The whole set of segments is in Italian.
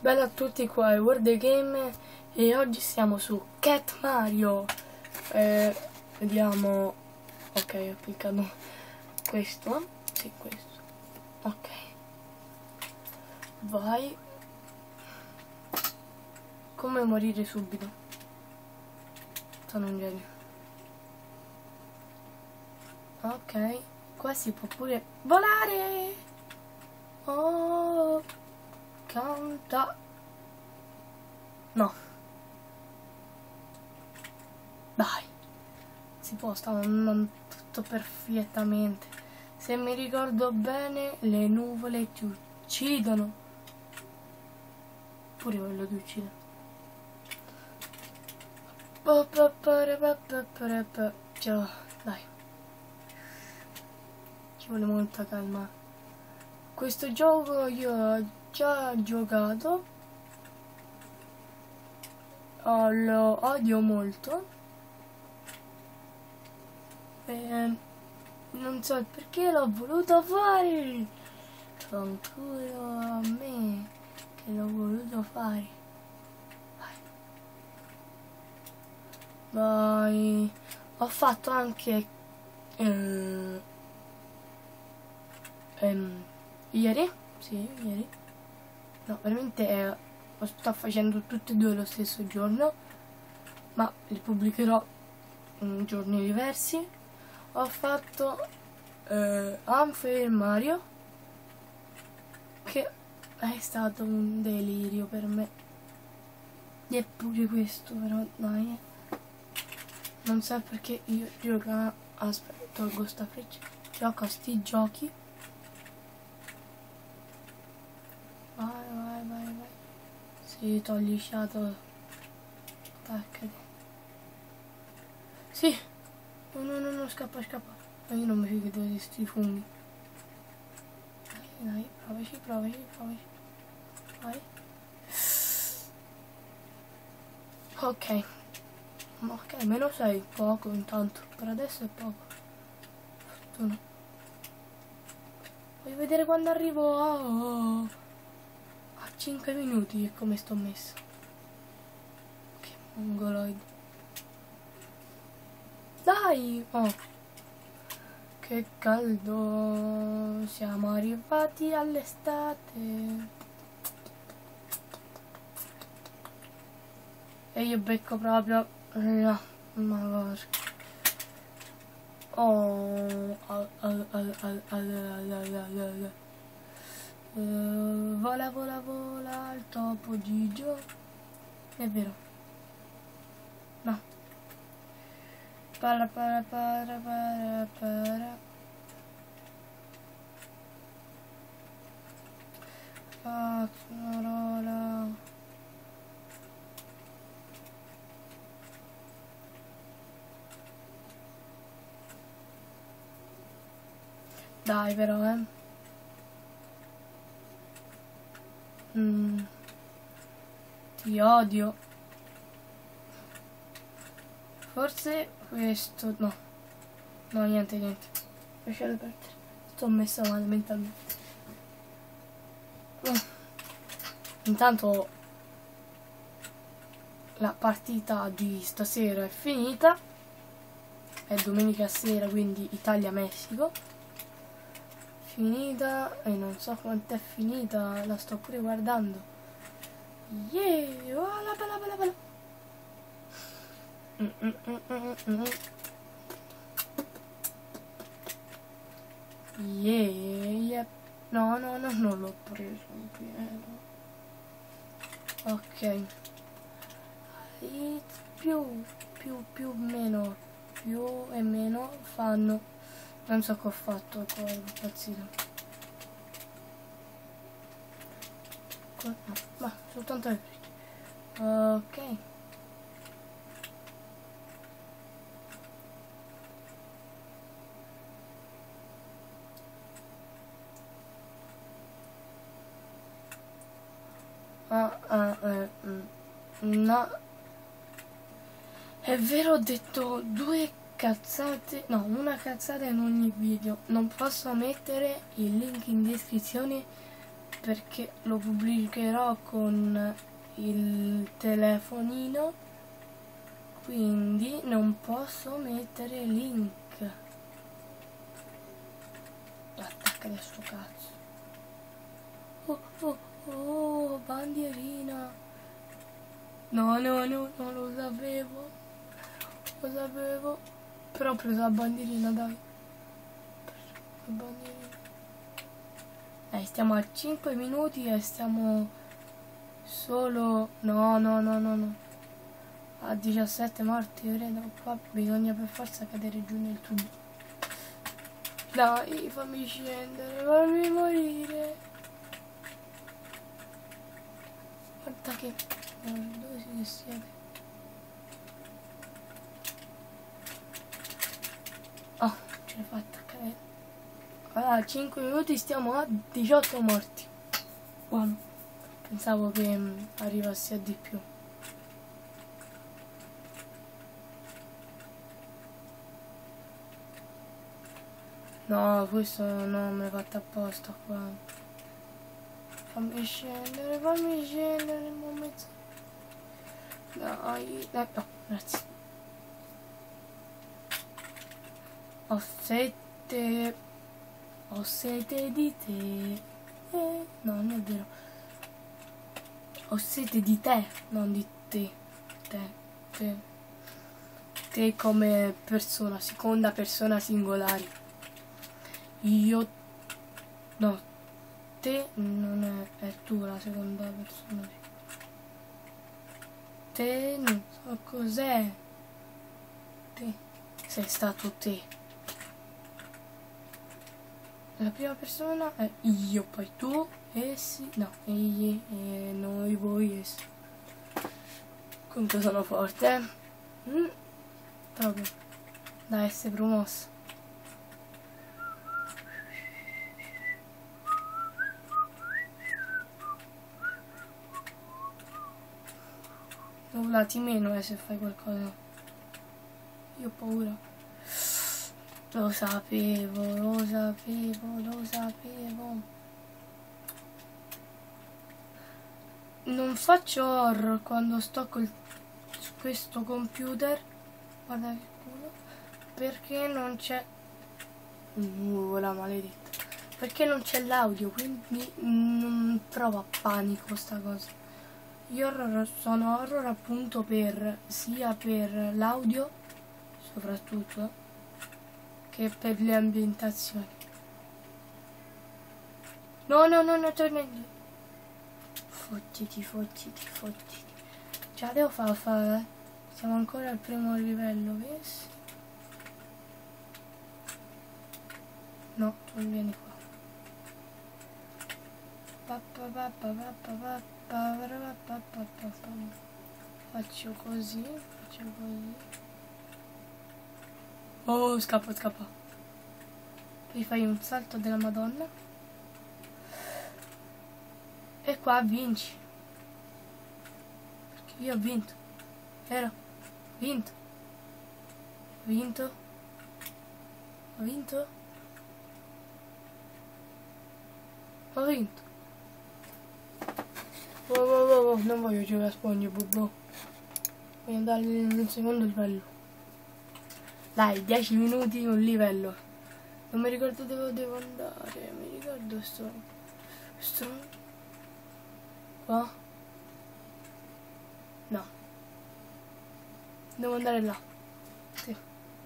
Bella a tutti, qua è World Game e oggi siamo su Cat Mario. Vediamo. Ok, ho cliccato questo. Sì, questo. Ok. Vai. Come morire subito. Sono un genio. Ok. Qua si può pure volare. Oh. Canta. No. Dai. Si può, stavo andando tutto perfettamente. Se mi ricordo bene, le nuvole ti uccidono. Pure quello ti uccide. Ciao, dai. Ci vuole molta calma. Questo gioco io ho già giocato. Lo odio molto. Non so perché l'ho voluto fare. Fanculo a me che l'ho voluto fare. Vai. Ho fatto anche ieri. Sì, ieri. No, veramente lo sto facendo tutti e due lo stesso giorno, ma li pubblicherò in giorni diversi. Ho fatto Unfair Mario, che è stato un delirio per me. E pure questo però, dai. Non so perché io gioco. Aspetta, tolgo sta freccia. Gioco a sti giochi. Vai. Sì, togli fiato. Attaccati. Sì. No, scappa. Ma io non mi fido di sti funghi. Dai, provaci. Vai. Ok, meno 6, poco intanto, per adesso è poco. Fortuna. Voglio vedere quando arrivo a 5 minuti e come sto messo. Che mongoloid. Dai! Oh! Che caldo! Siamo arrivati all'estate. E io becco proprio. No, ma porca. Oh, vola il topo Gigio. È vero. No. Para. Cazzarola. Dai però, Ti odio. Forse questo. No, niente. Lasciate perdere. Sto messa male mentalmente. Intanto la partita di stasera è finita. È domenica sera, quindi Italia-Messico. Finita, e non so quant'è finita, la sto pure guardando. Yeah, oh, la bella. Yeah. No, non l'ho preso in pieno. Ok. Più e meno fanno. Non so che ho fatto, ancora impazzito. No, ma soltanto le frecce. Ok. No. È vero, ho detto due cazzate. No, una cazzata in ogni video. Non posso mettere il link in descrizione perché lo pubblicherò con il telefonino, quindi non posso mettere link. Attaccati a sto cazzo. Oh, bandierina. No, non lo sapevo. Lo sapevo. Però ho preso la bandierina, dai. La bandierina. Stiamo a 5 minuti e stiamo solo... No. A 17 morti, credo. Qua bisogna per forza cadere giù nel tubo. Dai, fammi scendere, fammi morire. Guarda che... Dove siete? Oh, ce l'ho fatta cadere. Allora, 5 minuti stiamo a 18 morti. Buono. Pensavo che arrivassi a di più. No, questo non me l'ho fatto apposta qua. Fammi scendere, un mezzo. Dai, no, grazie. Ho sete di te. No, non è vero. Ho sete di te, non di te. Te come persona, seconda persona singolare. Io... No, te non è tu la seconda persona. Te non so cos'è. Te. Sei stato te. La prima persona è io, poi tu, essi, no, egli, noi, voi, essi. Comunque sono forte, proprio da essere promosso. Volati meno se fai qualcosa. Io ho paura. Lo sapevo. Non faccio horror quando sto su questo computer. Guarda che culo. Perché non c'è... la maledetta. Perché non c'è l'audio, quindi non provo panico sta cosa. Io sono horror appunto sia per l'audio, soprattutto, che per le ambientazioni. No, torna indietro. Fottiti. Ce la devo fare. Siamo ancora al primo livello, vedi? No, tu vieni qua. Faccio così. Oh, scappa. Poi fai un salto della Madonna. E qua vinci. Perché io ho vinto. Vero? Vinto. Wow, non voglio giocare a SpongeBob. Voglio andare nel secondo livello. Dai, 10 minuti un livello. Non mi ricordo dove devo andare. Mi ricordo sto qua. No. Devo andare là. Sì.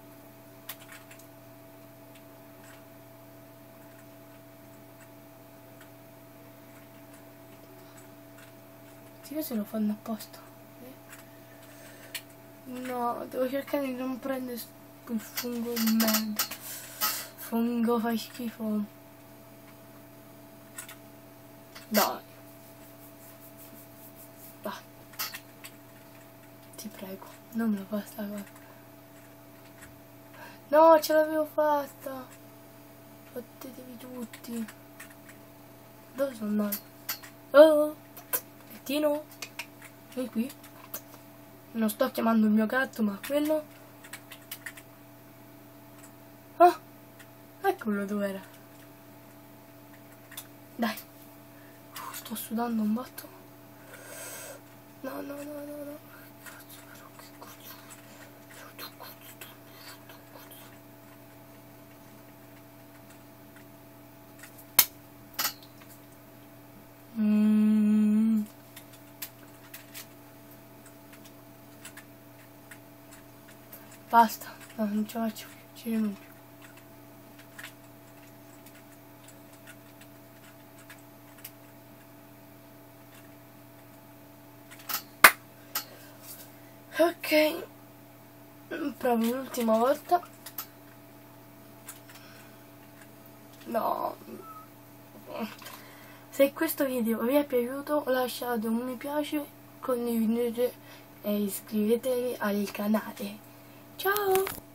Se lo fanno apposta. No, devo cercare di non prendere quel fungo di merda. Fungo, fai schifo. Dai. Ti prego, non me lo fa sta cosa. No, ce l'avevo fatta. Fottetevi tutti. Dove sono andato? Oh, Tino, vieni qui. Non sto chiamando il mio gatto, ma quello... Ah, eccolo dove era. Dai. sto sudando un botto. No, no, no, no, no. Basta, no, non ce la faccio più, ci rinuncio. Ok, proprio l'ultima volta. No. Se questo video vi è piaciuto lasciate un mi piace, condividete e iscrivetevi al canale. Ciao!